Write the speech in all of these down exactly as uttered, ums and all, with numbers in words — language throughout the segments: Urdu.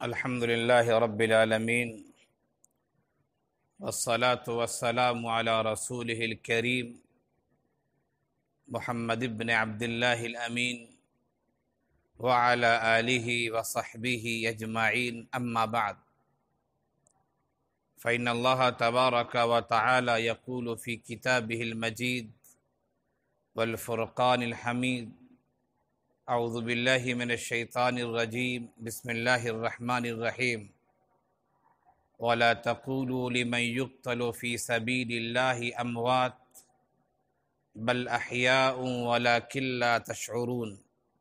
الحمد لله رب العالمين والصلاة والسلام على رسوله الكريم محمد بن عبد الله الأمين وعلى آله وصحبه أجمعين. أما بعد، فإن الله تبارك وتعالى يقول في كتابه المجيد والفرقان الحميد: اعوذ باللہ من الشیطان الرجیم، بسم اللہ الرحمن الرحیم، ولا تقولوا لمن يقتل في سبيل الله اموات بل احیاء ولكن لا تشعرون.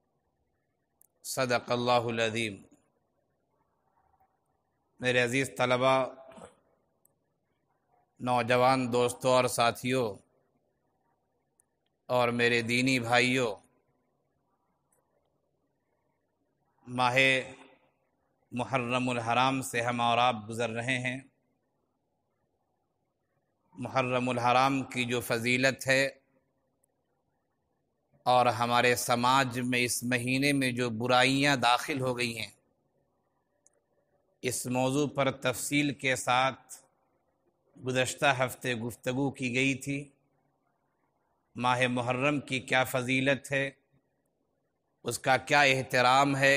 صدق اللہ العظیم. میرے عزیز طلباء، نوجوان دوستوں اور ساتھیوں اور میرے دینی بھائیوں، ماہ محرم الحرام سے ہم اور آپ گزر رہے ہیں. محرم الحرام کی جو فضیلت ہے اور ہمارے سماج میں اس مہینے میں جو برائیاں داخل ہو گئی ہیں، اس موضوع پر تفصیل کے ساتھ گزشتہ ہفتے گفتگو کی گئی تھی. ماہ محرم کی کیا فضیلت ہے، اس کا کیا احترام ہے،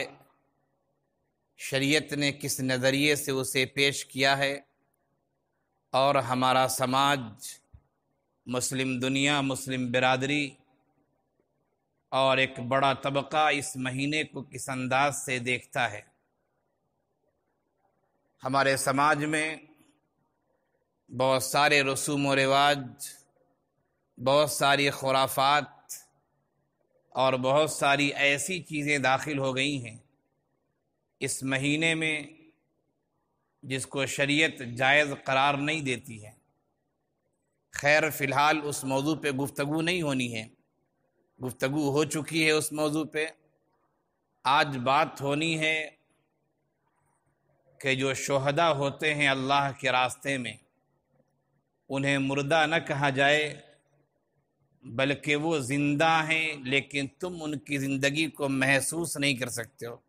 شریعت نے کس نظریے سے اسے پیش کیا ہے، اور ہمارا سماج، مسلم دنیا، مسلم برادری اور ایک بڑا طبقہ اس مہینے کو کس انداز سے دیکھتا ہے. ہمارے سماج میں بہت سارے رسوم و رواج، بہت ساری خرافات اور بہت ساری ایسی چیزیں داخل ہو گئی ہیں اس مہینے میں جس کو شریعت جائز قرار نہیں دیتی ہے. خیر، فی الحال اس موضوع پہ گفتگو نہیں ہونی ہے، گفتگو ہو چکی ہے اس موضوع پہ. آج بات ہونی ہے کہ جو شہداء ہوتے ہیں اللہ کے راستے میں، انہیں مردہ نہ کہا جائے بلکہ وہ زندہ ہیں، لیکن تم ان کی زندگی کو محسوس نہیں کر سکتے ہو.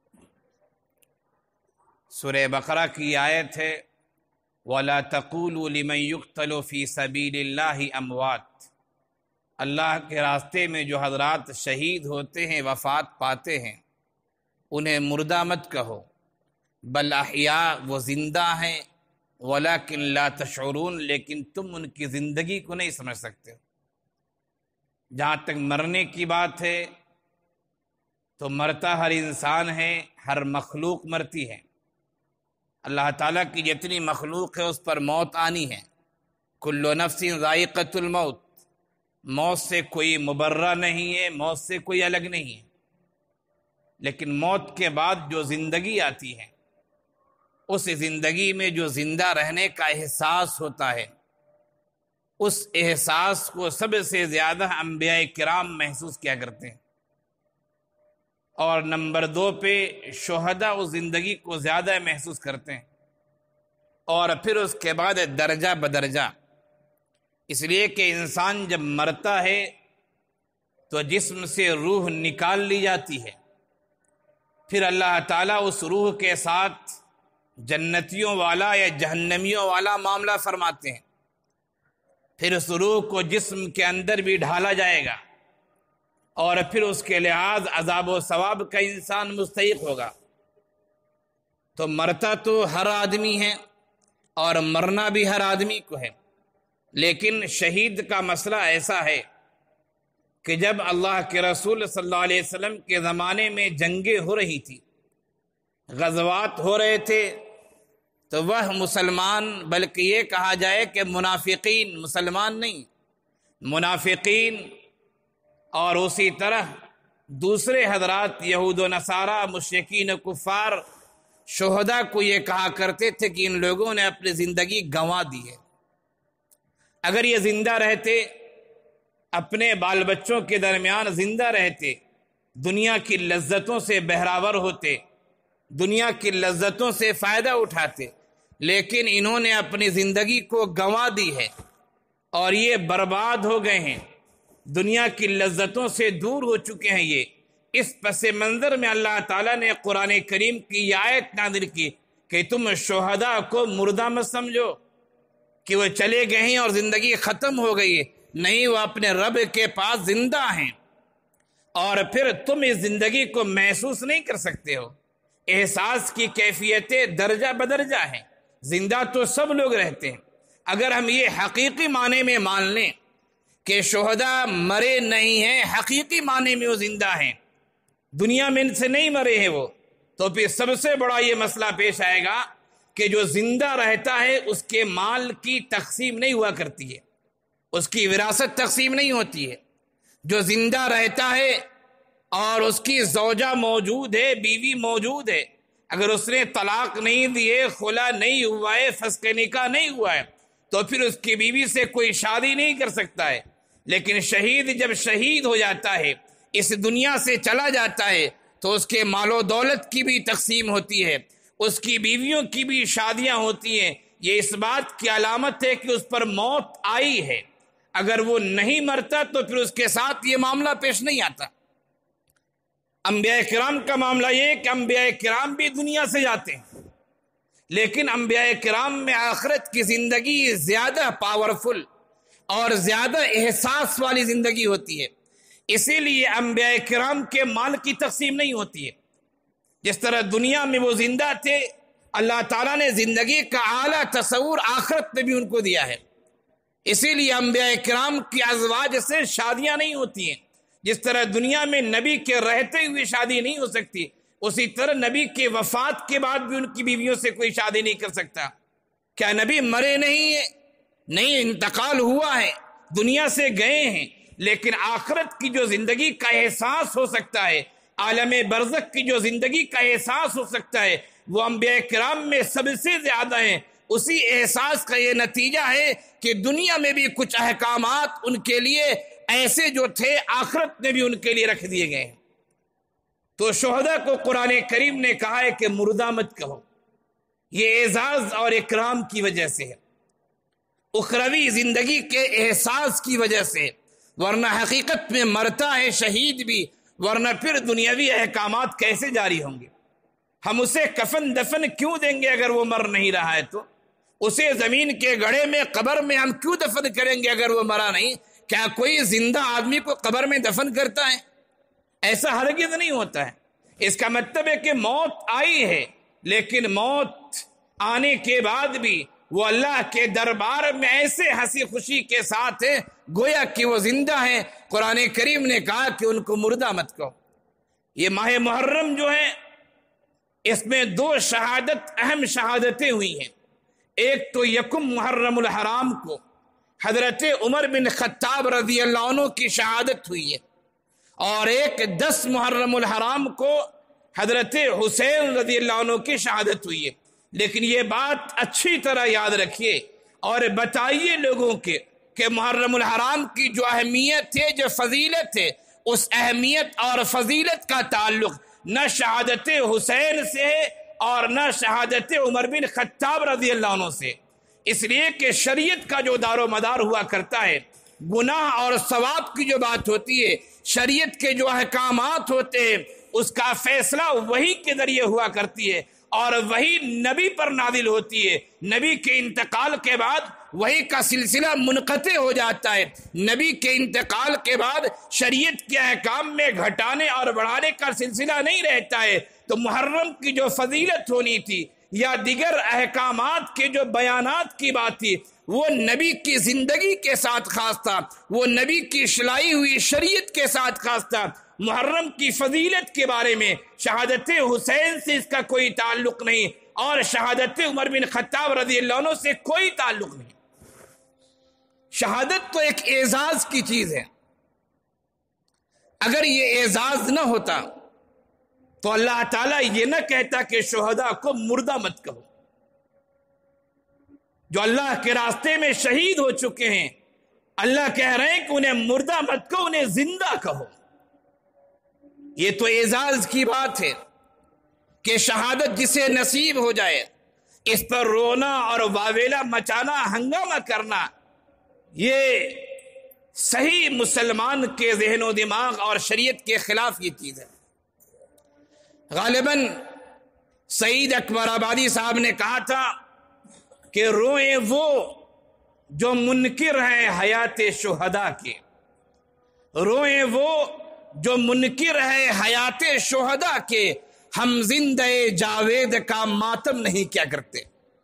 سورہ بقرہ کی آیت ہے: وَلَا تَقُولُوا لِمَن يُقْتَلُ فِي سَبِيلِ اللَّهِ أَمْوَاتٌ. اللہ کے راستے میں جو حضرات شہید ہوتے ہیں، وفات پاتے ہیں، انہیں مردہ مت کہو، بل احیاء، وہ زندہ ہیں، وَلَكِن لَا تَشْعُرُونَ، لیکن تم ان کی زندگی کو نہیں سمجھ سکتے ہو. جہاں تک مرنے کی بات ہے تو مرتا ہر انسان ہے، ہر مخلوق مرتی ہے. اللہ تعالیٰ کی جتنی مخلوق ہے اس پر موت آنی ہے. کل نفس ذائقۃ الموت، موت سے کوئی مبرہ نہیں ہے، موت سے کوئی الگ نہیں ہے. لیکن موت کے بعد جو زندگی آتی ہے، اس زندگی میں جو زندہ رہنے کا احساس ہوتا ہے، اس احساس کو سب سے زیادہ انبیاء کرام محسوس کیا کرتے ہیں. اور نمبر دو پہ شہداء اس زندگی کو زیادہ محسوس کرتے ہیں. اور پھر اس کے بعد درجہ بدرجہ، اس لیے کہ انسان جب مرتا ہے تو جسم سے روح نکال لی جاتی ہے. پھر اللہ تعالیٰ اس روح کے ساتھ جنتیوں والا یا جہنمیوں والا معاملہ فرماتے ہیں. پھر اس روح کو جسم کے اندر بھی ڈھالا جائے گا اور پھر اس کے لحاظ عذاب و ثواب کا انسان مستحق ہوگا. تو مرتا تو ہر آدمی ہے اور مرنا بھی ہر آدمی کو ہے. لیکن شہید کا مسئلہ ایسا ہے کہ جب اللہ کے رسول صلی اللہ علیہ وسلم کے زمانے میں جنگیں ہو رہی تھی، غزوات ہو رہے تھے، تو وہ مسلمان، بلکہ یہ کہا جائے کہ منافقین، مسلمان نہیں، منافقین اور اسی طرح دوسرے حضرات یہود و نصارہ، مشرکین و کفار، شہداء کو یہ کہا کرتے تھے کہ ان لوگوں نے اپنی زندگی گنوا دی ہے. اگر یہ زندہ رہتے، اپنے بال بچوں کے درمیان زندہ رہتے، دنیا کی لذتوں سے بہراور ہوتے، دنیا کی لذتوں سے فائدہ اٹھاتے، لیکن انہوں نے اپنی زندگی کو گنوا دی ہے اور یہ برباد ہو گئے ہیں، دنیا کی لذتوں سے دور ہو چکے ہیں. یہ اس پس منظر میں اللہ تعالیٰ نے قرآن کریم کی آیت نازل کی کہ تم شہداء کو مردہ مت سمجھو کہ وہ چلے گئے ہیں اور زندگی ختم ہو گئی ہے، نہیں، وہ اپنے رب کے پاس زندہ ہیں، اور پھر تم اس زندگی کو محسوس نہیں کر سکتے ہو۔ احساس کی کیفیتیں درجہ بدرجہ ہیں، زندہ تو سب لوگ رہتے ہیں۔ اگر ہم یہ حقیقی معنی میں مان لیں کہ شہداء مرے نہیں ہیں، حقیقی معنی میں وہ زندہ ہیں، دنیا میں ان سے نہیں مرے ہیں وہ، تو پھر سب سے بڑا یہ مسئلہ پیش آئے گا کہ جو زندہ رہتا ہے اس کے مال کی تقسیم نہیں ہوا کرتی ہے، اس کی وراثت تقسیم نہیں ہوتی ہے۔ جو زندہ رہتا ہے اور اس کی زوجہ موجود ہے، بیوی موجود ہے، اگر اس نے طلاق نہیں دیے، خلا نہیں ہوا ہے، فسخ نکاح نہیں ہوا ہے، تو پھر اس کی بیوی سے کوئی شادی نہیں کر سکتا ہے۔ لیکن شہید جب شہید ہو جاتا ہے، اس دنیا سے چلا جاتا ہے، تو اس کے مال و دولت کی بھی تقسیم ہوتی ہے، اس کی بیویوں کی بھی شادیاں ہوتی ہیں۔ یہ اس بات کی علامت ہے کہ اس پر موت آئی ہے۔ اگر وہ نہیں مرتا تو پھر اس کے ساتھ یہ معاملہ پیش نہیں آتا۔ انبیاء کرام کا معاملہ یہ ہے کہ انبیاء کرام بھی دنیا سے جاتے ہیں، لیکن انبیاء کرام میں آخرت کی زندگی زیادہ پاورفل اور زیادہ احساس والی زندگی ہوتی ہے، اسی لیے انبیاء کرام کے مال کی تقسیم نہیں ہوتی ہے۔ جس طرح دنیا میں وہ زندہ تھے، اللہ تعالیٰ نے زندگی کا اعلیٰ تصور آخرت میں بھی ان کو دیا ہے، اسی لیے انبیاء کرام کی ازواج سے شادیاں نہیں ہوتی ہیں۔ جس طرح دنیا میں نبی کے رہتے ہوئے شادی نہیں ہو سکتی، اسی طرح نبی کے وفات کے بعد بھی ان کی بیویوں سے کوئی شادی نہیں کر سکتا۔ کیا نبی مرے نہیں ہیں؟ نہیں، انتقال ہوا ہے، دنیا سے گئے ہیں، لیکن آخرت کی جو زندگی کا احساس ہو سکتا ہے، عالم برزخ کی جو زندگی کا احساس ہو سکتا ہے، وہ انبیاء کرام میں سب سے زیادہ ہیں۔ اسی احساس کا یہ نتیجہ ہے کہ دنیا میں بھی کچھ احکامات ان کے لیے ایسے جو تھے آخرت میں بھی ان کے لیے رکھ دیے گئے ہیں۔ تو شہداء کو قرآن کریم نے کہا ہے کہ مردہ مت کہو، یہ اعزاز اور اکرام کی وجہ سے ہے، اخروی زندگی کے احساس کی وجہ سے، ورنہ حقیقت میں مرتا ہے شہید بھی، ورنہ پھر دنیاوی احکامات کیسے جاری ہوں گے؟ ہم اسے کفن دفن کیوں دیں گے اگر وہ مر نہیں رہا ہے؟ تو اسے زمین کے گڑھے میں قبر میں ہم کیوں دفن کریں گے اگر وہ مرا نہیں؟ کیا کوئی زندہ آدمی کو قبر میں دفن کرتا ہے؟ ایسا ہرگز نہیں ہوتا ہے۔ اس کا مطلب ہے کہ موت آئی ہے، لیکن موت آنے کے بعد بھی وہ اللہ کے دربار میں ایسے ہنسی خوشی کے ساتھ ہے گویا کہ وہ زندہ ہیں۔ قرآن کریم نے کہا کہ ان کو مردہ مت کہو۔ یہ ماہ محرم جو ہے، اس میں دو شہادت اہم شہادتیں ہوئی ہیں۔ ایک تو یکم محرم الحرام کو حضرت عمر بن خطاب رضی اللہ عنہ کی شہادت ہوئی ہے، اور ایک دس محرم الحرام کو حضرت حسین رضی اللہ عنہ کی شہادت ہوئی ہے۔ لیکن یہ بات اچھی طرح یاد رکھیے اور بتائیے لوگوں کے کہ محرم الحرام کی جو اہمیت ہے، جو فضیلت ہے، اس اہمیت اور فضیلت کا تعلق نہ شہادت حسین سے ہے اور نہ شہادت عمر بن خطاب رضی اللہ عنہ سے، اس لیے کہ شریعت کا جو دار و مدار ہوا کرتا ہے، گناہ اور ثواب کی جو بات ہوتی ہے، شریعت کے جو احکامات ہوتے ہیں، اس کا فیصلہ وحی کے ذریعے ہوا کرتی ہے، اور وحی نبی پر نازل ہوتی ہے۔ نبی کے انتقال کے بعد وحی کا سلسلہ منقطع ہو جاتا ہے۔ نبی کے انتقال کے بعد شریعت کے احکام میں گھٹانے اور بڑھانے کا سلسلہ نہیں رہتا ہے۔ تو محرم کی جو فضیلت ہونی تھی یا دیگر احکامات کے جو بیانات کی بات تھی، وہ نبی کی زندگی کے ساتھ خاص تھا، وہ نبی کی شلائی ہوئی شریعت کے ساتھ خاص تھا۔ محرم کی فضیلت کے بارے میں شہادت حسین سے اس کا کوئی تعلق نہیں، اور شہادت عمر بن خطاب رضی اللہ عنہ سے کوئی تعلق نہیں۔ شہادت تو ایک اعزاز کی چیز ہے، اگر یہ اعزاز نہ ہوتا تو اللہ تعالیٰ یہ نہ کہتا کہ شہداء کو مردہ مت کہو۔ جو اللہ کے راستے میں شہید ہو چکے ہیں، اللہ کہہ رہے ہیں کہ انہیں مردہ مت کہو، انہیں زندہ کہو۔ یہ تو اعزاز کی بات ہے کہ شہادت جسے نصیب ہو جائے، اس پر رونا اور واویلا مچانا، ہنگامہ کرنا، یہ صحیح مسلمان کے ذہن و دماغ اور شریعت کے خلاف یہ چیز ہے۔ غالباً سعید اکبر آبادی صاحب نے کہا تھا کہ روئیں وہ جو منکر ہیں حیات شہداء کے، روئیں وہ جو منکر ہے حیات شہداء کے، ہم زندہ جاوید کا ماتم نہیں کیا کرتے۔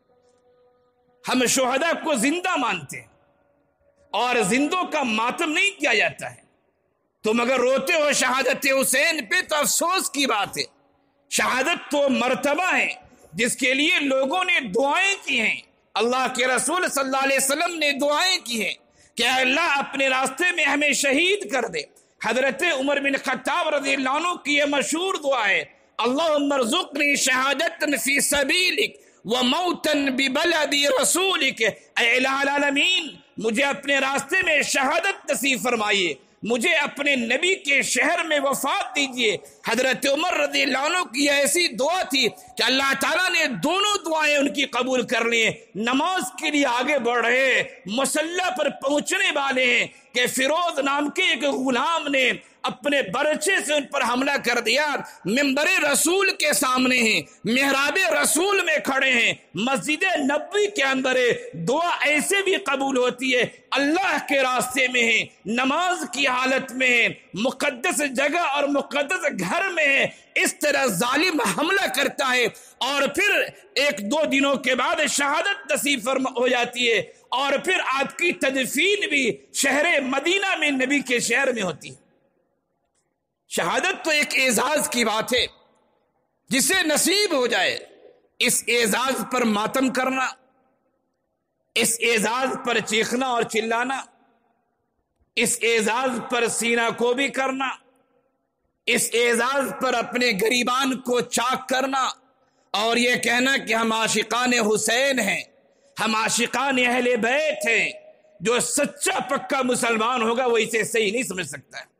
ہم شہداء کو زندہ مانتے ہیں اور زندوں کا ماتم نہیں کیا جاتا ہے۔ تم اگر روتے ہو شہادت حسین پہ تو افسوس کی بات ہے۔ شہادت تو مرتبہ ہے جس کے لیے لوگوں نے دعائیں کی ہیں، اللہ کے رسول صلی اللہ علیہ وسلم نے دعائیں کی ہیں کہ اے اللہ اپنے راستے میں ہمیں شہید کر دے۔ حضرت عمر بن خطاب رضی اللہ عنہ کی یہ مشہور دعا ہے، اللہم ارزقنی شہادتا فی سبیلک وموتا ببلد رسولک، اے الہ العالمین مجھے اپنے راستے میں شہادت نصیب فرمائیے، مجھے اپنے نبی کے شہر میں وفات دیجئے۔ حضرت عمر رضی اللہ عنہ کی ایسی دعا تھی کہ اللہ تعالیٰ نے دونوں دعائیں ان کی قبول کر لی ہیں۔ نماز کے لیے آگے بڑھ رہے ہیں، مصلی پر پہنچنے والے ہیں کہ فیروز نام کے ایک غلام نے اپنے برچے سے ان پر حملہ کر دیا۔ منبر رسول کے سامنے ہیں، محراب رسول میں کھڑے ہیں، مسجد نبوی کے اندر ہے، دعا ایسے بھی قبول ہوتی ہے، اللہ کے راستے میں ہیں، نماز کی حالت میں ہیں، مقدس جگہ اور مقدس گھر میں ہیں، اس طرح ظالم حملہ کرتا ہے اور پھر ایک دو دنوں کے بعد شہادت نصیب فرما ہو جاتی ہے اور پھر آپ کی تدفین بھی شہر مدینہ میں نبی کے شہر میں ہوتی ہے۔ شہادت تو ایک اعزاز کی بات ہے، جسے نصیب ہو جائے اس اعزاز پر ماتم کرنا، اس اعزاز پر چیخنا اور چلانا، اس اعزاز پر سینہ کو بھی کرنا، اس اعزاز پر اپنے گریبان کو چاک کرنا اور یہ کہنا کہ ہم عاشقان حسین ہیں، ہم عاشقان اہل بیت ہیں۔ جو سچا پکا مسلمان ہوگا وہ اسے صحیح نہیں سمجھ سکتا ہے۔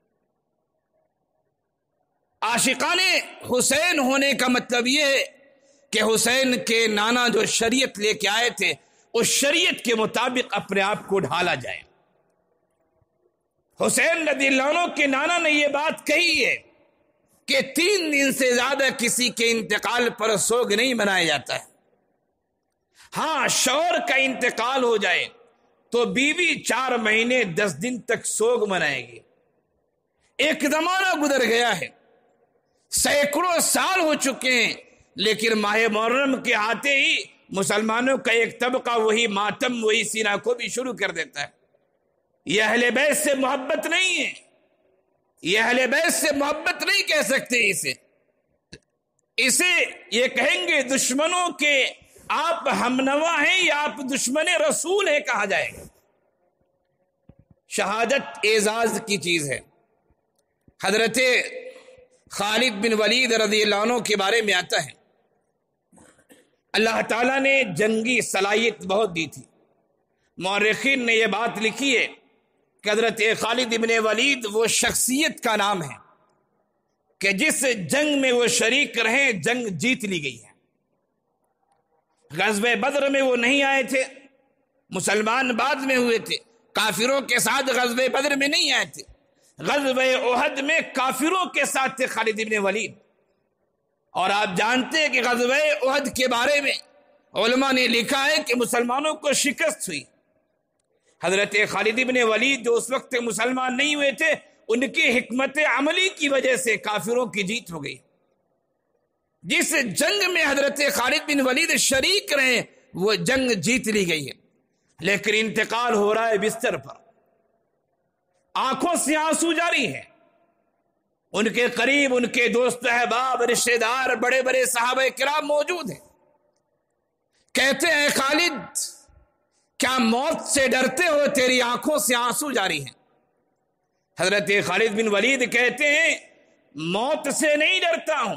عاشقان حسین ہونے کا مطلب یہ ہے کہ حسین کے نانا جو شریعت لے کے آئے تھے اس شریعت کے مطابق اپنے آپ کو ڈھالا جائے۔ حسین رضی اللہ عنہ کے نانا نے یہ بات کہی ہے کہ تین دن سے زیادہ کسی کے انتقال پر سوگ نہیں منایا جاتا ہے۔ ہاں شوہر کا انتقال ہو جائے تو بیوی چار مہینے دس دن تک سوگ منائے گی۔ ایک زمانہ گزر گیا ہے، سینکڑوں سال ہو چکے ہیں، لیکن ماہ محرم کے آتے ہی مسلمانوں کا ایک طبقہ وہی ماتم وہی سینہ کو بھی شروع کر دیتا ہے۔ یہ اہل بیت سے محبت نہیں ہے، یہ اہل بیت سے محبت نہیں کہہ سکتے اسے اسے یہ کہیں گے دشمنوں کے آپ ہمنوا ہیں یا آپ دشمن رسول ہیں کہا جائے گا۔ شہادت اعزاز کی چیز ہے۔ حضرت خالد بن ولید رضی اللہ عنہ کے بارے میں آتا ہے، اللہ تعالیٰ نے جنگی صلاحیت بہت دی تھی۔ مورخین نے یہ بات لکھی ہے کہ حضرت خالد بن ولید وہ شخصیت کا نام ہے کہ جس جنگ میں وہ شریک رہے جنگ جیت لی گئی ہے۔ غزوہ بدر میں وہ نہیں آئے تھے، مسلمان بعد میں ہوئے تھے، کافروں کے ساتھ غزوہ بدر میں نہیں آئے تھے، غزوہ احد میں کافروں کے ساتھ تھے خالد بن ولید۔ اور آپ جانتے ہیں کہ غزوہ احد کے بارے میں علماء نے لکھا ہے کہ مسلمانوں کو شکست ہوئی۔ حضرت خالد بن ولید جو اس وقت مسلمان نہیں ہوئے تھے، ان کی حکمت عملی کی وجہ سے کافروں کی جیت ہو گئی۔ جس جنگ میں حضرت خالد بن ولید شریک رہے وہ جنگ جیت لی گئی ہے، لیکن انتقال ہو رہا ہے بستر پر، آنکھوں سے آنسو جاری ہیں۔ ان کے قریب ان کے دوست احباب رشتہ دار بڑے بڑے صحابہ کرام موجود ہیں۔ کہتے ہیں خالد کیا موت سے ڈرتے ہو؟ تیری آنکھوں سے آنسو جاری ہیں۔ حضرت خالد بن ولید کہتے ہیں موت سے نہیں ڈرتا ہوں،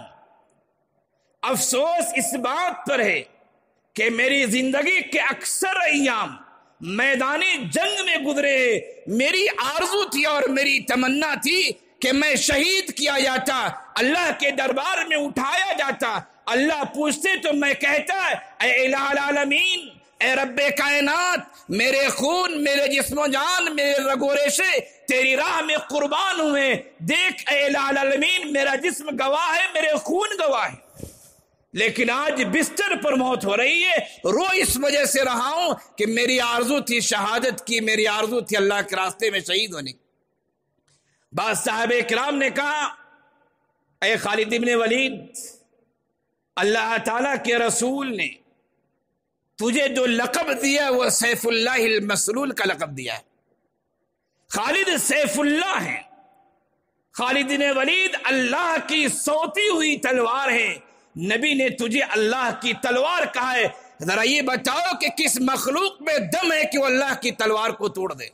افسوس اس بات پر ہے کہ میری زندگی کے اکثر ایام میدانی جنگ میں گزرے ہیں۔ میری آرزو تھی اور میری تمنا تھی کہ میں شہید کیا جاتا، اللہ کے دربار میں اٹھایا جاتا، اللہ پوچھتے تو میں کہتا اے الہ العالمین، اے رب کائنات، میرے خون میرے جسم و جان میرے رگ و ریشے تیری راہ میں قربان ہوئے، دیکھ اے الہ العالمین میرا جسم گواہ ہے، میرے خون گواہ ہے۔ لیکن آج بستر پر موت ہو رہی ہے، رو اس وجہ سے رہا ہوں کہ میری آرزو تھی شہادت کی، میری آرزو تھی اللہ کے راستے میں شہید ہونے کی۔ بعض صحابہ کرام نے کہا اے خالد ابن ولید، اللہ تعالیٰ کے رسول نے تجھے جو لقب دیا وہ سیف اللہ المسلول کا لقب دیا ہے۔ خالد سیف اللہ ہے، خالد بن ولید اللہ کی سوتی ہوئی تلوار ہے، نبی نے تجھے اللہ کی تلوار کہا ہے، ذرا یہ بتاؤ کہ کس مخلوق میں دم ہے کہ وہ اللہ کی تلوار کو توڑ دے؟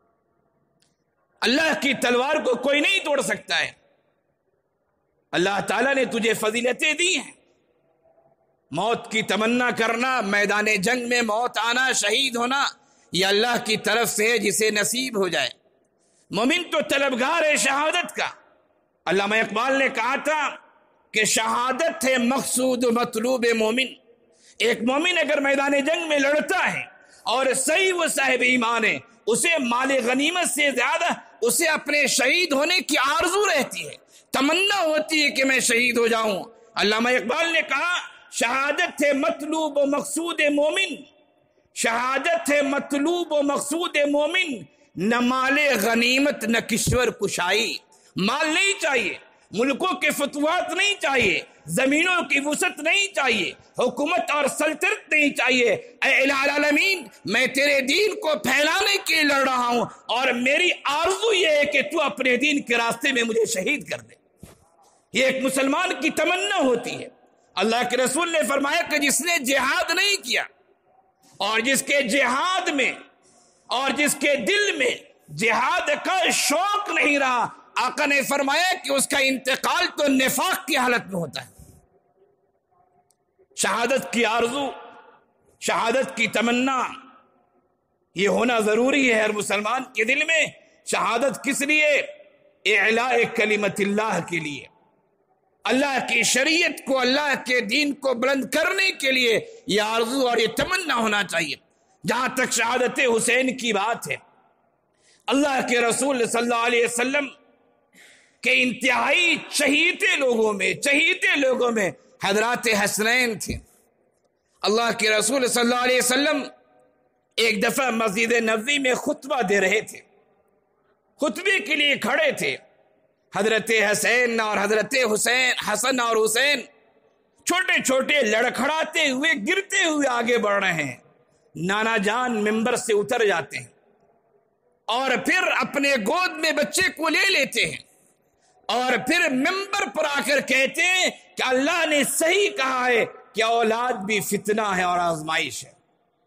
اللہ کی تلوار کو کوئی نہیں توڑ سکتا ہے۔ اللہ تعالیٰ نے تجھے فضیلتیں دی ہیں، موت کی تمنا کرنا، میدان جنگ میں موت آنا، شہید ہونا، یہ اللہ کی طرف سے ہے جسے نصیب ہو جائے۔ مومن تو طلبگار ہے شہادت کا۔ علامہ اقبال نے کہا تھا کہ شہادت ہے مقصود و مطلوب مومن۔ ایک مومن اگر میدان جنگ میں لڑتا ہے اور صحیح وہ صاحب ایمان ہے، اسے مال غنیمت سے زیادہ اسے اپنے شہید ہونے کی آرزو رہتی ہے، تمنا ہوتی ہے کہ میں شہید ہو جاؤں۔ علامہ اقبال نے کہا شہادت ہے مطلوب و مقصود مومن، شہادت ہے مطلوب و مقصود مومن، نہ مال غنیمت نہ کشور کشائی۔ مال نہیں چاہیے، ملکوں کے فتوحات نہیں چاہیے، زمینوں کی وسعت نہیں چاہیے، حکومت اور سلطنت نہیں چاہیے۔ اے الہ العالمین، میں تیرے دین کو پھیلانے کے لیے لڑ رہا ہوں اور میری آرزو یہ ہے کہ تو اپنے دین کے راستے میں مجھے شہید کر دے۔ یہ ایک مسلمان کی تمنا ہوتی ہے۔ اللہ کے رسول نے فرمایا کہ جس نے جہاد نہیں کیا اور جس کے جہاد میں اور جس کے دل میں جہاد کا شوق نہیں رہا، آقا نے فرمایا کہ اس کا انتقال تو نفاق کی حالت میں ہوتا ہے۔ شہادت کی آرزو، شہادت کی تمنا، یہ ہونا ضروری ہے ہر مسلمان کے دل میں۔ شہادت کس لیے؟ اعلاء کلمت اللہ کے لیے، اللہ کی شریعت کو، اللہ کے دین کو بلند کرنے کے لیے یہ آرزو اور یہ تمنا ہونا چاہیے۔ جہاں تک شہادت حسین کی بات ہے، اللہ کے رسول صلی اللہ علیہ وسلم کے انتہائی چہیتے لوگوں میں چہیتے لوگوں میں حضرات حسنین تھے۔ اللہ کے رسول صلی اللہ علیہ وسلم ایک دفعہ مسجد نبوی میں خطبہ دے رہے تھے، خطبے کے لیے کھڑے تھے۔ حضرت حسین اور حضرت حسین حسن اور حسین چھوٹے چھوٹے لڑکھڑاتے ہوئے گرتے ہوئے آگے بڑھ رہے ہیں۔ نانا جان ممبر سے اتر جاتے ہیں اور پھر اپنے گود میں بچے کو لے لیتے ہیں اور پھر ممبر پر آ کر کہتے ہیں کہ اللہ نے صحیح کہا ہے کہ اولاد بھی فتنہ ہے اور آزمائش ہے،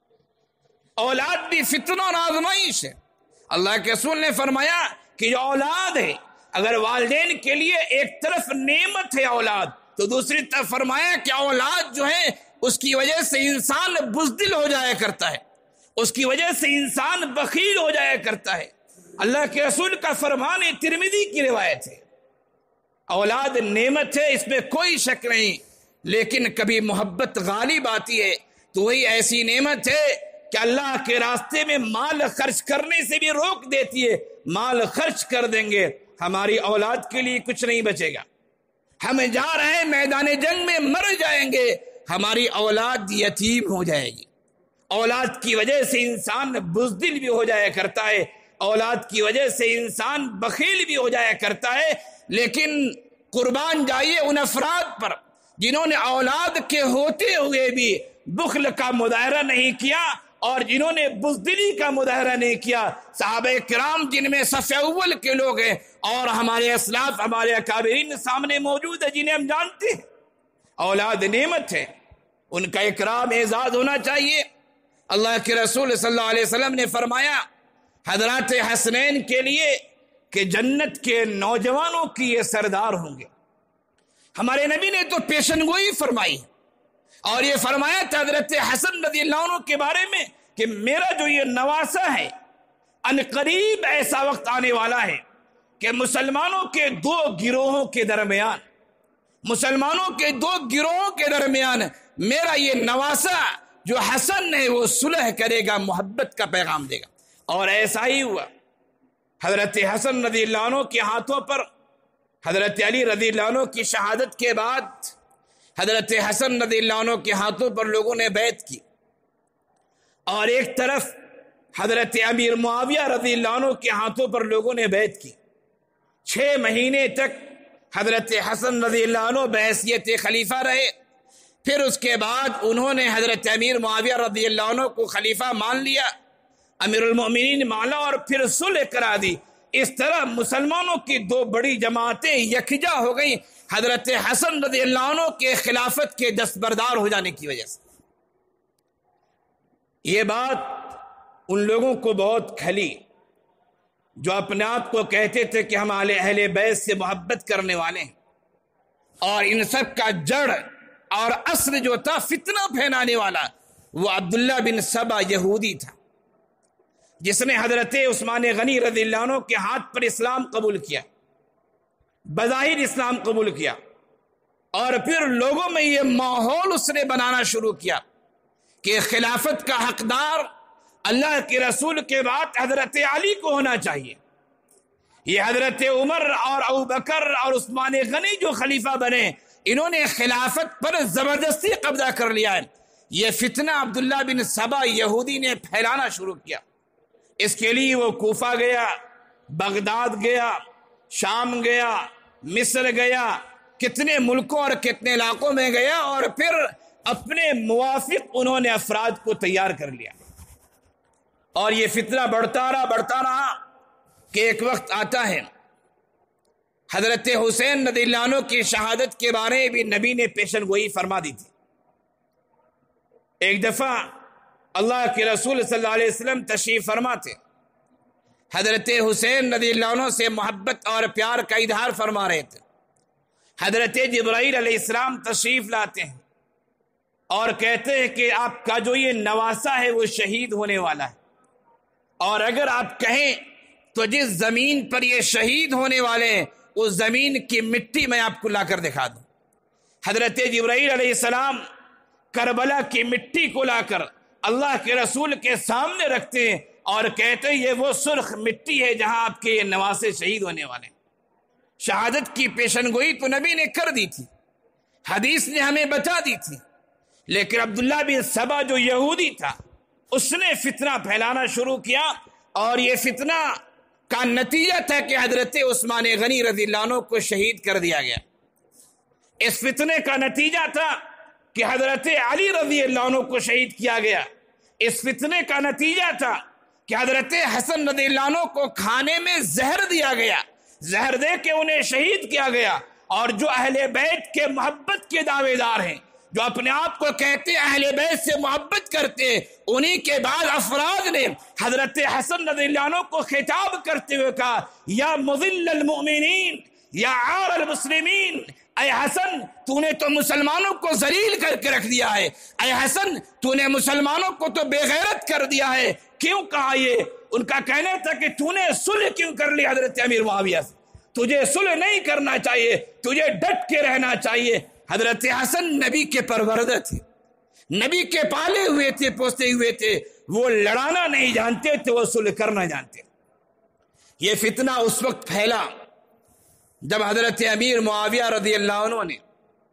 اولاد بھی فتنہ اور آزمائش ہے۔ اللہ کے رسول نے فرمایا کہ جو اولاد ہے، اگر والدین کے لیے ایک طرف نعمت ہے اولاد، تو دوسری طرف فرمایا کہ اولاد جو ہے اس کی وجہ سے انسان بزدل ہو جایا کرتا ہے، اس کی وجہ سے انسان بخیل ہو جایا کرتا ہے۔ اللہ کے رسول کا فرمان ترمذی کی روایت ہے، اولاد نعمت ہے، اس میں کوئی شک نہیں، لیکن کبھی محبت غالب آتی ہے تو وہی ایسی نعمت ہے کہ اللہ کے راستے میں مال خرچ کرنے سے بھی روک دیتی ہے۔ مال خرچ کر دیں گے، ہماری اولاد کے لیے کچھ نہیں بچے گا، ہم جا رہے ہیں میدان جنگ میں مر جائیں گے، ہماری اولاد یتیم ہو جائے گی۔ اولاد کی وجہ سے انسان بزدل بھی ہو جایا کرتا ہے، اولاد کی وجہ سے انسان بخیل بھی ہو جایا کرتا ہے۔ لیکن قربان جائیے ان افراد پر جنہوں نے اولاد کے ہوتے ہوئے بھی بخل کا مظاہرہ نہیں کیا اور جنہوں نے بزدلی کا مظاہرہ نہیں کیا۔ صحابہ کرام جن میں صف اول کے لوگ ہیں اور ہمارے اسلاف، ہمارے اکابرین سامنے موجود ہے جنہیں ہم جانتے ہیں۔ اولاد نعمت ہے، ان کا اکرام اعزاز ہونا چاہیے۔ اللہ کے رسول صلی اللہ علیہ وسلم نے فرمایا حضرات حسنین کے لیے کہ جنت کے نوجوانوں کی یہ سردار ہوں گے۔ ہمارے نبی نے تو پیشن گوئی فرمائی اور یہ فرمایا تھا حضرت حسن رضی اللہ عنہ کے بارے میں کہ میرا جو یہ نواسہ ہے، ان قریب ایسا وقت آنے والا ہے کہ مسلمانوں کے دو گروہوں کے درمیان مسلمانوں کے دو گروہوں کے درمیان میرا یہ نواسہ جو حسن ہے وہ صلح کرے گا، محبت کا پیغام دے گا۔ اور ایسا ہی ہوا۔ حضرت حسن رضی اللہ عنہ کے ہاتھوں پر حضرت علی رضی اللہ عنہ کی شہادت کے بعد حضرت حسن رضی اللہ عنہ کے ہاتھوں پر لوگوں نے بیعت کی، اور ایک طرف حضرت امیر معاویہ رضی اللہ عنہ کے ہاتھوں پر لوگوں نے بیعت کی۔ چھ مہینے تک حضرت حسن رضی اللہ عنہ بحیثیت خلیفہ رہے، پھر اس کے بعد انہوں نے حضرت امیر معاویہ رضی اللہ عنہ کو خلیفہ مان لیا، امیر المؤمنین مانا، اور پھر صلح کرا دی۔ اس طرح مسلمانوں کی دو بڑی جماعتیں یکجا ہو گئیں حضرت حسن رضی اللہ عنہ کے خلافت کے دستبردار ہو جانے کی وجہ سے۔ یہ بات ان لوگوں کو بہت کھلی جو اپنے آپ کو کہتے تھے کہ ہم اہل بیت سے محبت کرنے والے ہیں، اور ان سب کا جڑ اور اصل جو تھا فتنہ پھیلانے والا وہ عبداللہ بن سبا یہودی تھا، جس نے حضرت عثمان غنی رضی اللہ عنہ کے ہاتھ پر اسلام قبول کیا، بظاہر اسلام قبول کیا، اور پھر لوگوں میں یہ ماحول اس نے بنانا شروع کیا کہ خلافت کا حقدار اللہ کے رسول کے بعد حضرت علی کو ہونا چاہیے۔ یہ حضرت عمر اور ابوبکر اور عثمان غنی جو خلیفہ بنے، انہوں نے خلافت پر زبردستی قبضہ کر لیا ہے۔ یہ فتنہ عبداللہ بن سبا یہودی نے پھیلانا شروع کیا۔ اس کے لیے وہ کوفہ گیا، بغداد گیا، شام گیا، مصر گیا، کتنے ملکوں اور کتنے علاقوں میں گیا، اور پھر اپنے موافق انہوں نے افراد کو تیار کر لیا، اور یہ فتنہ بڑھتا رہا بڑھتا رہا کہ ایک وقت آتا ہے حضرت حسین رضی اللہ عنہ کی شہادت کے بارے میں بھی نبی نے پیشن گوئی فرما دی تھی۔ ایک دفعہ اللہ کے رسول صلی اللہ علیہ وسلم تشریف فرما تھے، حضرت حسین رضی اللہ عنہ سے محبت اور پیار کا اظہار فرما رہے تھے۔ حضرت جبرائیل علیہ السلام تشریف لاتے ہیں اور کہتے ہیں کہ آپ کا جو یہ نواسہ ہے وہ شہید ہونے والا ہے، اور اگر آپ کہیں تو جس زمین پر یہ شہید ہونے والے ہیں اس زمین کی مٹی میں آپ کو لا کر دکھا دوں۔ حضرت جبرائیل علیہ السلام کربلا کی مٹی کو لا کر اللہ کے رسول کے سامنے رکھتے ہیں اور کہتے ہیں یہ وہ سرخ مٹی ہے جہاں آپ کے یہ نواسے شہید ہونے والے ہیں۔ شہادت کی پیشن گوئی تو نبی نے کر دی تھی، حدیث نے ہمیں بتا دی تھی، لیکن عبداللہ بن سبا جو یہودی تھا اس نے فتنہ پھیلانا شروع کیا، اور یہ فتنہ کا نتیجہ تھا کہ حضرت عثمان غنی رضی اللہ عنہ کو شہید کر دیا گیا۔ اس فتنے کا نتیجہ تھا کہ حضرت علی رضی اللہ عنہ کو شہید کیا گیا۔ اس فتنے کا نتیجہ تھا کہ حضرت حسن رضی اللہ عنہ کو کھانے میں زہر دیا گیا، زہر دے کے انہیں شہید کیا گیا۔ اور جو اہل بیت کے محبت کے دعوے دار ہیں، جو اپنے آپ کو کہتے اہل بیت سے محبت کرتے، انہی کے بعد افراد نے حضرت حسن رضی اللہ عنہ کو خطاب کرتے ہوئے کہا یا مذل المؤمنین یا عار المسلمین، اے حسن تو نے تو مسلمانوں کو ذلیل کر کے رکھ دیا ہے، اے حسن تو نے مسلمانوں کو تو بے غیرت کر دیا ہے۔ کیوں کہا یہ؟ ان کا کہنا تھا کہ تو نے صلح کیوں کر لی حضرت امیر معاویہ سے؟ تجھے صلح نہیں کرنا چاہیے، تجھے ڈٹ کے رہنا چاہیے۔ حضرت حسن نبی کے پروردہ تھے، نبی کے پالے ہوئے تھے، پوستے ہوئے تھے، وہ لڑانا نہیں جانتے تھے، وہ صلح کرنا جانتے۔ یہ فتنہ اس وقت پھیلا جب حضرت امیر معاویہ رضی اللہ عنہ نے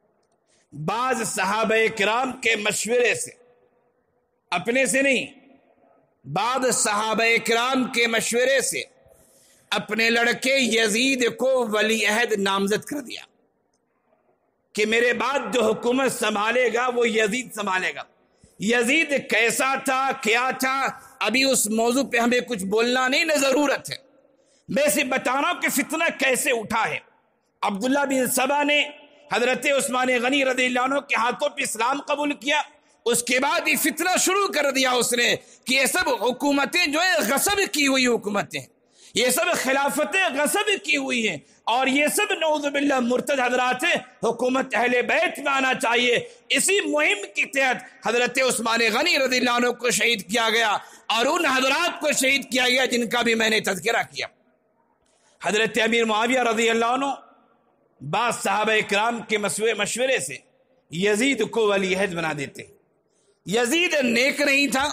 بعض صحابہ کرام کے مشورے سے، اپنے سے نہیں، بعض صحابہ کرام کے مشورے سے اپنے لڑکے یزید کو ولی عہد نامزد کر دیا کہ میرے بعد جو حکومت سنبھالے گا وہ یزید سنبھالے گا۔ یزید کیسا تھا، کیا تھا، ابھی اس موضوع پہ ہمیں کچھ بولنا نہیں نہ ضرورت ہے، میں سے بتا رہا ہوں کہ فتنہ کیسے اٹھا ہے۔ عبداللہ بن سبا نے حضرت عثمان غنی رضی اللہ عنہ کے ہاتھوں پہ اسلام قبول کیا، اس کے بعد یہ فتنہ شروع کر دیا اس نے کہ یہ سب حکومتیں جو ہے غصب کی ہوئی حکومتیں، یہ سب خلافتیں غصب کی ہوئی ہیں، اور یہ سب نعوذ باللہ مرتد حضرات ہیں، حکومت اہل بیت میں آنا چاہیے۔ اسی مہم کے تحت حضرت عثمان غنی رضی اللہ عنہ کو شہید کیا گیا، اور ان حضرات کو شہید کیا گیا جن کا بھی میں نے تذکرہ کیا۔ حضرت امیر معاویہ رضی اللہ عنہ بعض صحابہ کرام کے مشورے سے یزید کو ولی عہد بنا دیتے۔ یزید نیک نہیں تھا،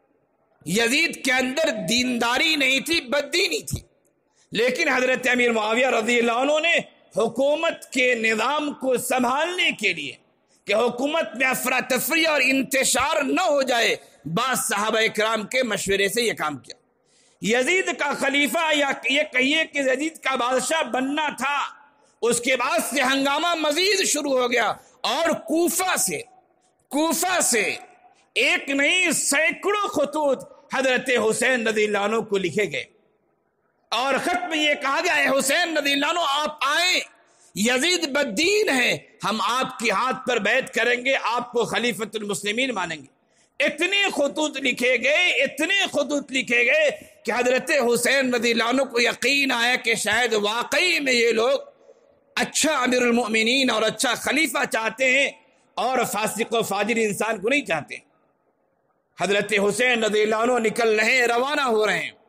یزید کے اندر دینداری نہیں تھی، بددینی تھی، لیکن حضرت امیر معاویہ رضی اللہ عنہ نے حکومت کے نظام کو سنبھالنے کے لیے، کہ حکومت میں افراتفری اور انتشار نہ ہو جائے، بعض صحابہ کرام کے مشورے سے یہ کام کیا۔ یزید کا خلیفہ یا یہ کہیے کہ یزید کا بادشاہ بننا تھا، اس کے بعد سے ہنگامہ مزید شروع ہو گیا، اور کوفہ سے کوفہ سے ایک نہیں سینکڑوں خطوط حضرت حسین رضی اللہ عنہ کو لکھے گئے، اور خط میں یہ کہا گیا ہے حسین رضی اللہ عنہ آپ آئیں، یزید بددین ہے، ہم آپ کی ہاتھ پر بیعت کریں گے، آپ کو خلیفۃ المسلمین مانیں گے۔ اتنے خطوط لکھے گئے اتنے خطوط لکھے گئے کہ حضرت حسین رضی اللہ عنہ کو یقین آیا کہ شاید واقعی میں یہ لوگ اچھا امیر المؤمنین اور اچھا خلیفہ چاہتے ہیں، اور فاسق و فاجر انسان کو نہیں چاہتے۔ حضرت حسین رضی اللہ عنہ نکل رہے ہیں، روانہ ہو رہے ہیں،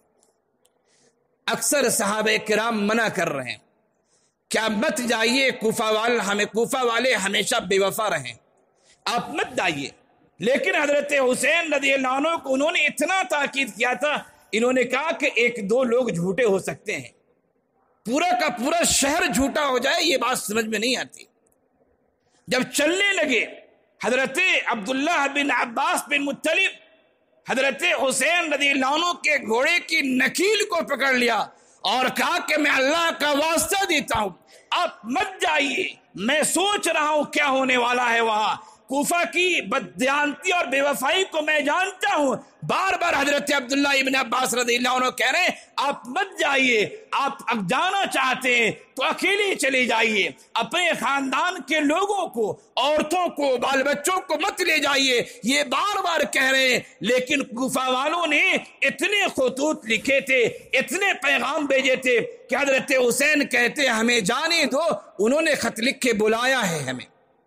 اکثر صحابہ کرام منع کر رہے ہیں کیا مت جائیے، کوفہ والے ہمیں کوفہ والے ہمیشہ بے وفا رہیں، آپ مت جائیے۔ لیکن حضرت حسین رضی اللہ عنہ کو انہوں نے اتنا تاکید کیا تھا، انہوں نے کہا کہ ایک دو لوگ جھوٹے ہو سکتے ہیں، پورا کا پورا شہر جھوٹا ہو جائے یہ بات سمجھ میں نہیں آتی۔ جب چلنے لگے حضرت عبداللہ بن عباس بن مطلب حضرت حسین رضی اللہ عنہ کے گھوڑے کی نکیل کو پکڑ لیا اور کہا کہ میں اللہ کا واسطہ دیتا ہوں آپ مت جائیے، میں سوچ رہا ہوں کیا ہونے والا ہے وہاں، کوفہ کی بددیانتی اور بے وفائی کو میں جانتا ہوں۔ بار بار حضرت عبداللہ ابن عباس رضی اللہ عنہ کہہ رہے ہیں آپ مت جائیے، آپ اب جانا چاہتے ہیں تو اکیلے چلے جائیے، اپنے خاندان کے لوگوں کو، عورتوں کو، بال بچوں کو مت لے جائیے، یہ بار بار کہہ رہے ہیں۔ لیکن کوفہ والوں نے اتنے خطوط لکھے تھے، اتنے پیغام بھیجے تھے کہ حضرت حسین کہتے ہمیں جانے دو، انہوں نے خط لکھ کے بلایا ہے ہمیں۔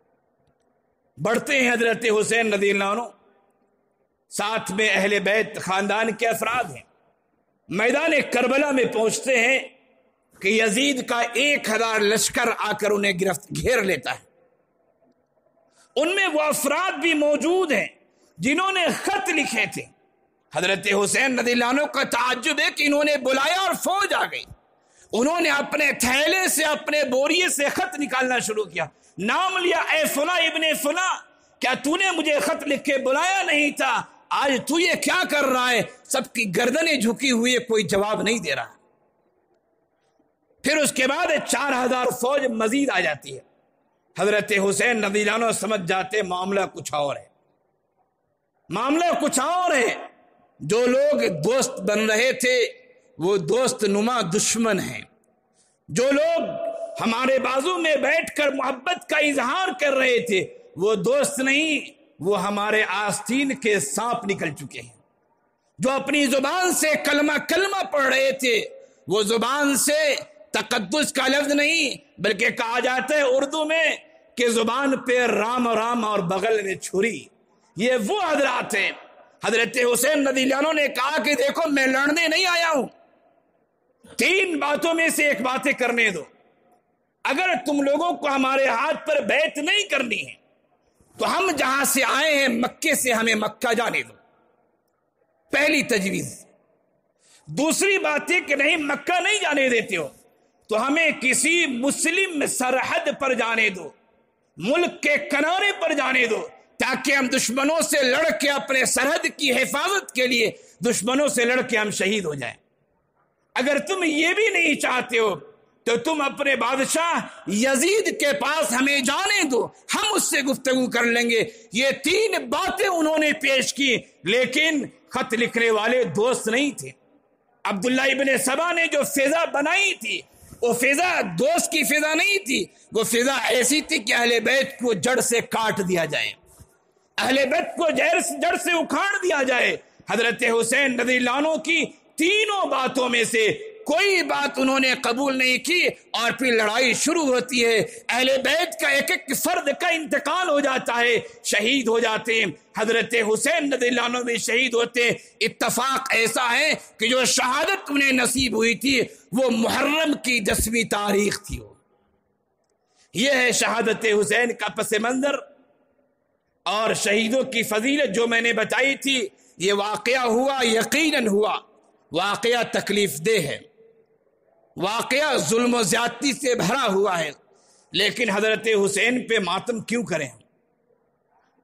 بڑھتے ہیں حضرت حسین رضی اللہ عنہ، ساتھ میں اہل بیت خاندان کے افراد ہیں، میدان کربلا میں پہنچتے ہیں کہ یزید کا ایک ہزار لشکر آ کر انہیں گرفت گھیر لیتا ہے۔ ان میں وہ افراد بھی موجود ہیں جنہوں نے خط لکھے تھے۔ حضرت حسین رضی اللہ عنہ کا تعجب ہے کہ انہوں نے بلایا اور فوج آ گئی، انہوں نے اپنے تھیلے سے اپنے بوریے سے خط نکالنا شروع کیا، نام لیا اے فلاں ابن فلاں، کیا تو نے مجھے خط لکھ کے بلایا نہیں تھا؟ آج تو یہ کیا کر رہا ہے؟ سب کی گردنیں جھکی ہوئی، کوئی جواب نہیں دے رہا۔ پھر اس کے بعد چار ہزار فوج مزید آ جاتی ہے۔ حضرت حسین رضی اللہ عنہ سمجھ جاتے معاملہ کچھ اور ہے، معاملہ کچھ اور ہے۔ جو لوگ دوست بن رہے تھے وہ دوست نما دشمن ہیں، جو لوگ ہمارے بازو میں بیٹھ کر محبت کا اظہار کر رہے تھے وہ دوست نہیں، وہ ہمارے آستین کے سانپ نکل چکے ہیں۔ جو اپنی زبان سے کلمہ کلمہ پڑھ رہے تھے وہ زبان سے تقدس کا لفظ نہیں بلکہ کہا جاتا ہے اردو میں کہ زبان پہ رام رام اور بغل میں چھری، یہ وہ حضرات ہیں۔ حضرت حسین رضی اللہ عنہ نے کہا کہ دیکھو میں لڑنے نہیں آیا ہوں، تین باتوں میں سے ایک باتیں کرنے دو، اگر تم لوگوں کو ہمارے ہاتھ پر بیعت نہیں کرنی ہے تو ہم جہاں سے آئے ہیں مکے سے ہمیں مکہ جانے دو، پہلی تجویز۔ دوسری بات یہ کہ نہیں مکہ نہیں جانے دیتے ہو تو ہمیں کسی مسلم سرحد پر جانے دو، ملک کے کنارے پر جانے دو، تاکہ ہم دشمنوں سے لڑ کے اپنے سرحد کی حفاظت کے لیے دشمنوں سے لڑ کے ہم شہید ہو جائیں۔ اگر تم یہ بھی نہیں چاہتے ہو تو تم اپنے بادشاہ یزید کے پاس ہمیں جانے دو، ہم اس سے گفتگو کر لیں گے۔ یہ تین باتیں انہوں نے پیش کی، لیکن خط لکھنے والے دوست نہیں تھے۔ عبداللہ ابن سبا نے جو فضا بنائی تھی وہ فضا دوست کی فضا نہیں تھی، وہ فضا ایسی تھی کہ اہل بیت کو جڑ سے کاٹ دیا جائے، اہل بیت کو جڑ سے اکھاڑ دیا جائے۔ حضرت حسین رضی اللہ عنہ کی تینوں باتوں میں سے کوئی بات انہوں نے قبول نہیں کی، اور پھر لڑائی شروع ہوتی ہے۔ اہل بیت کا ایک ایک فرد کا انتقال ہو جاتا ہے، شہید ہو جاتے ہیں۔ حضرت حسین رضی اللہ عنہ بھی شہید ہوتے۔ اتفاق ایسا ہے کہ جو شہادت انہیں نصیب ہوئی تھی وہ محرم کی دسویں تاریخ تھی۔ یہ ہے شہادت حسین کا پس منظر اور شہیدوں کی فضیلت جو میں نے بتائی تھی۔ یہ واقعہ ہوا، یقیناً ہوا، واقعہ تکلیف دہ ہے، واقعہ ظلم و زیادتی سے بھرا ہوا ہے، لیکن حضرت حسین پہ ماتم کیوں کریں؟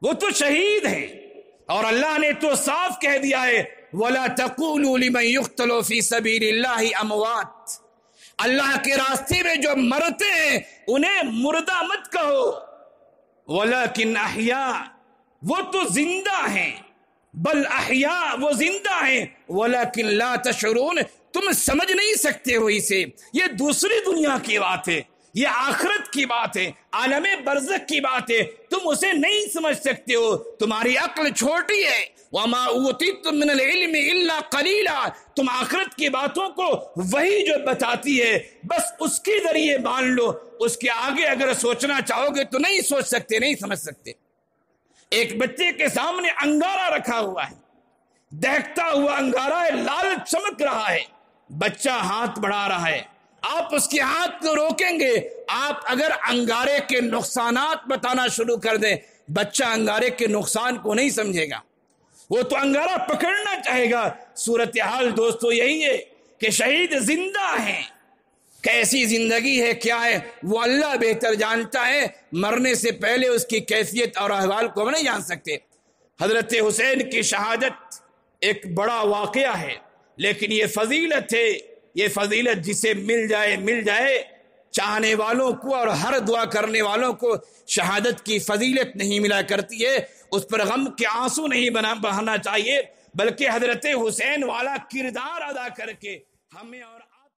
وہ تو شہید ہیں، اور اللہ نے تو صاف کہہ دیا ہے وَلَا تَقُولُوا لِمَنْ يُقْتَلُ فِي سَبِيلِ اللَّهِ اموات، اللہ کے راستے میں جو مرتے ہیں انہیں مردہ مت کہو، وَلَكِنْ أَحْيَاء، وہ تو زندہ ہیں، بل احیاء، وہ زندہ ہیں، وَلَكِنْ لَا تَشْعُرُونَ، تم سمجھ نہیں سکتے ہو اسے۔ یہ دوسری دنیا کی بات ہے، یہ آخرت کی بات ہے، عالم برزخ کی بات ہے، تم اسے نہیں سمجھ سکتے ہو، تمہاری عقل چھوٹی ہے۔ وَمَا أُوتِيتُم مِّنَ الْعِلْمِ إِلَّا قَلِيلًا، تم آخرت کی باتوں کو وہی جو بتاتی ہے بس اس کے ذریعے مان لو، اس کے آگے اگر سوچنا چاہو گے تو نہیں سوچ سکتے، نہیں سمجھ سکتے۔ ایک بچے کے سامنے انگارہ رکھا ہوا ہے، دہکتا ہوا انگارہ ہے، لال چمک رہا ہے، بچہ ہاتھ بڑھا رہا ہے، آپ اس کے ہاتھ کو روکیں گے، آپ اگر انگارے کے نقصانات بتانا شروع کر دیں، بچہ انگارے کے نقصان کو نہیں سمجھے گا، وہ تو انگارہ پکڑنا چاہے گا۔ صورتحال دوستو یہی ہے کہ شہید زندہ ہیں، کیسی زندگی ہے کیا ہے وہ اللہ بہتر جانتا ہے، مرنے سے پہلے اس کی کیفیت اور احوال کو ہم نہیں جان سکتے۔ حضرت حسین کی شہادت ایک بڑا واقعہ ہے، لیکن یہ فضیلت ہے، یہ فضیلت جسے مل جائے مل جائے، چاہنے والوں کو اور ہر دعا کرنے والوں کو شہادت کی فضیلت نہیں ملا کرتی ہے، اس پر غم کے آنسو نہیں بنا بہانا چاہیے، بلکہ حضرت حسین والا کردار ادا کر کے ہمیں اور